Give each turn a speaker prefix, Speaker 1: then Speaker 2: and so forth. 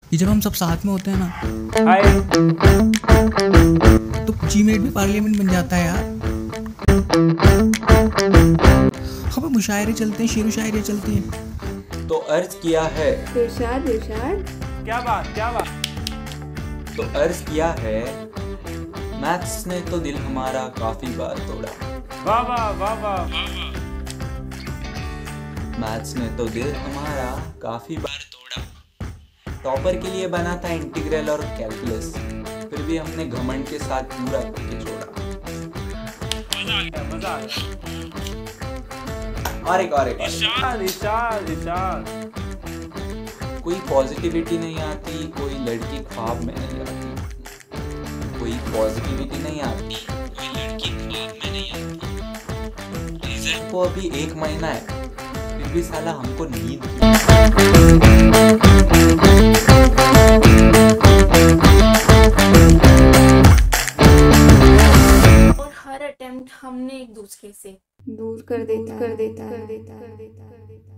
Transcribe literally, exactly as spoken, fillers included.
Speaker 1: ये जब हम सब साथ में होते हैं ना
Speaker 2: हाय
Speaker 1: तो चीमेट भी पार्लियामेंट बन जाता है यार। हमें मुशायरे चलते हैं, शेर शायरी चलती हैं।
Speaker 3: तो अर्ज किया है
Speaker 4: इरशाद इरशाद
Speaker 2: क्या बात क्या बात।
Speaker 3: तो अर्ज किया है मैथ्स ने तो दिल हमारा काफी बार तोड़ा।
Speaker 2: वाह वाह वाह वाह।
Speaker 3: मैथ्स ने तो दिल हमारा काफी बार तोड़ा। टॉपर के लिए बना था इंटीग्रल और कैलकुलस, फिर भी हमने घमंड के साथ पूरा करके छोड़ा।
Speaker 2: मजा आ गया मजा आ गया।
Speaker 3: और एक और एक और।
Speaker 2: इरशाद इरशाद इरशाद।
Speaker 3: कोई पॉजिटिविटी नहीं आती, कोई लड़की ख्वाब में नहीं आती। कोई पॉजिटिविटी नहीं आती, कोई लड़की ख्वाब में नहीं आती। रिजल्ट को अभी एक महीना है, फिर भी साला हमको नींद
Speaker 5: और हर अटेम्प्ट हमने एक दूसरे से
Speaker 4: दूर कर देता कर देता कर देता कर देता कर देता